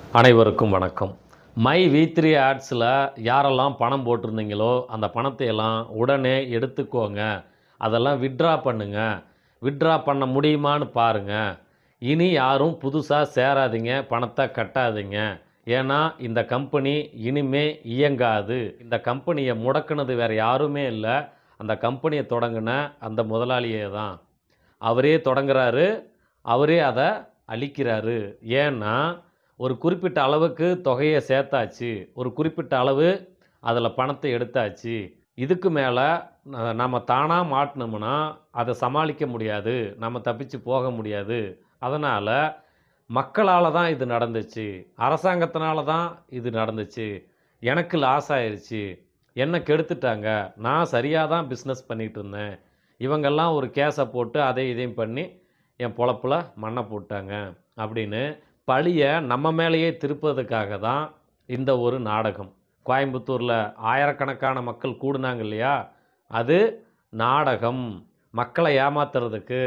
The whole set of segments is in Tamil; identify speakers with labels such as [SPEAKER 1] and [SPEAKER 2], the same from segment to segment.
[SPEAKER 1] அனைவருக்கும் வணக்கம். மை வி3 ஆட்ஸில் யாரெல்லாம் பணம் போட்டிருந்தீங்களோ அந்த பணத்தை எல்லாம் உடனே எடுத்துக்கோங்க. அதெல்லாம் வித்ட்ரா பண்ணுங்க. வித்ட்ரா பண்ண முடியுமான்னு பாருங்கள். இனி யாரும் புதுசாக சேராதீங்க, பணத்தை கட்டாதீங்க. ஏன்னா இந்த கம்பெனி இனிமே இயங்காது. இந்த கம்பெனியை முடக்குனது வேறு யாருமே இல்லை, அந்த கம்பெனியை தொடங்கின அந்த முதலாளியே தான். அவரே தொடங்குறாரு, அவரே அதை அழிக்கிறாரு. ஏன்னா ஒரு குறிப்பிட்ட அளவுக்கு தொகையை சேர்த்தாச்சு, ஒரு குறிப்பிட்ட அளவு அதில் பணத்தை எடுத்தாச்சு. இதுக்கு மேலே நம்ம தானாக மாட்டினோம்னா அதை சமாளிக்க முடியாது, நம்ம தப்பிச்சு போக முடியாது. அதனால் மக்களால் தான் இது நடந்துச்சு, அரசாங்கத்தினால தான் இது நடந்துச்சு. எனக்கு லாஸ் ஆயிடுச்சு, என்னை கெடுத்துட்டாங்க, நான் சரியாக தான் பிஸ்னஸ் பண்ணிகிட்டு இருந்தேன், இவங்கெல்லாம் ஒரு கேஸை போட்டு அதை இதையும் பண்ணி என் பொழப்பில் மண்ணை போட்டாங்க அப்படின்னு பழியை நம்ம மேலேயே திருப்பதுக்காக தான் இந்த ஒரு நாடகம். கோயம்புத்தூரில் ஆயிரக்கணக்கான மக்கள் கூடுனாங்க இல்லையா, அது நாடகம். மக்களை ஏமாத்துறதுக்கு,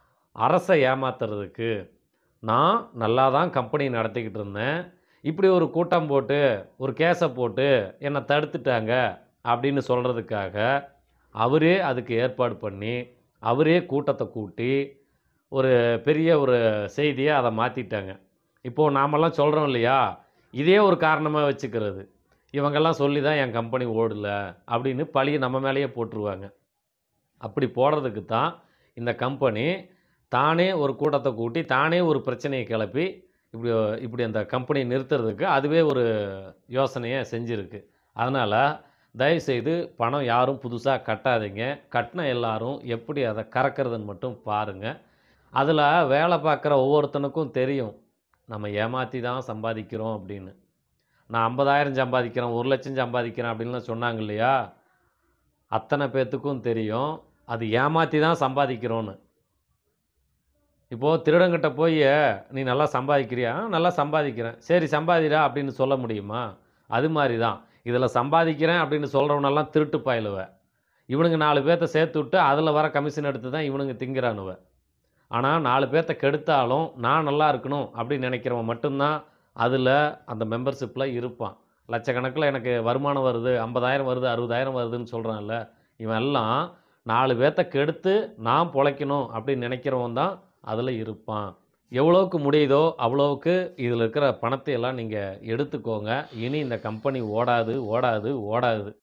[SPEAKER 1] அரசை ஏமாத்துறதுக்கு. நான் நல்லா தான் கம்பெனி நடத்திக்கிட்டு இருந்தேன், இப்படி ஒரு கூட்டம் போட்டு ஒரு கேஸை போட்டு என்னை தடுத்துட்டாங்க அப்படின்னு சொல்கிறதுக்காக அவரே அதுக்கு ஏற்பாடு பண்ணி அவரே கூட்டத்தை கூட்டி ஒரு பெரிய ஒரு செய்தியை அதை மாற்றிட்டாங்க. இப்போது நாமெல்லாம் சொல்கிறோம் இல்லையா, இதே ஒரு காரணமாக வச்சுக்கிறது. இவங்கெல்லாம் சொல்லி தான் என் கம்பெனி ஓடலை அப்படின்னு பழியை நம்ம மேலேயே போட்டுருவாங்க. அப்படி போடுறதுக்கு தான் இந்த கம்பெனி தானே ஒரு கூட்டத்தை கூட்டி தானே ஒரு பிரச்சனையை கிளப்பி இப்படி இப்படி அந்த கம்பெனியை நிறுத்துறதுக்கு அதுவே ஒரு யோசனையை செஞ்சுருக்கு. அதனால் தயவுசெய்து பணம் யாரும் புதுசாக கட்டாதீங்க. கட்டின எல்லாரும் எப்படி அதை கறக்கிறதுன்னு மட்டும் பாருங்கள். அதில் வேலை பார்க்குற ஒவ்வொருத்தனுக்கும் தெரியும், நம்ம ஏமாற்றி தான் சம்பாதிக்கிறோம் அப்படின்னு. நான் 50,000 சம்பாதிக்கிறேன், 1,00,000 சம்பாதிக்கிறேன் அப்படின்லாம் சொன்னாங்க இல்லையா, அத்தனை பேர்த்துக்கும் தெரியும் அது ஏமாற்றி தான் சம்பாதிக்கிறோன்னு. இப்போது திருடங்கிட்ட போய் நீ நல்லா சம்பாதிக்கிறியா? நல்லா சம்பாதிக்கிறேன், சரி சம்பாதிடா அப்படின்னு சொல்ல முடியுமா? அது மாதிரி தான் இதில் சம்பாதிக்கிறேன் அப்படின்னு சொல்கிறவனெல்லாம் திருட்டு பாயிலுவ. இவனுங்க 4 பேர்த்த சேர்த்து விட்டு அதில் வர கமிஷன் எடுத்து தான் இவனுங்க திங்கிறானுவ. ஆனால் 4 பேர்த்த கெடுத்தாலும் நான் நல்லா இருக்கணும் அப்படின்னு நினைக்கிறவன் மட்டும்தான் அதில் அந்த மெம்பர்ஷிப்பில் இருப்பான். லட்சக்கணக்கில் எனக்கு வருமானம் வருது, 50,000 வருது, 60,000 வருதுன்னு சொல்கிறான்ல, இவன் எல்லாம் 4 பேர்த்த கெடுத்து நான் பொழைக்கணும் அப்படின்னு நினைக்கிறவன் தான் அதில் இருப்பான். எவ்வளோவுக்கு முடியுதோ அவ்வளோவுக்கு இதில் இருக்கிற பணத்தை எல்லாம் நீங்கள் எடுத்துக்கோங்க. இனி இந்த கம்பெனி ஓடாது ஓடாது ஓடாது.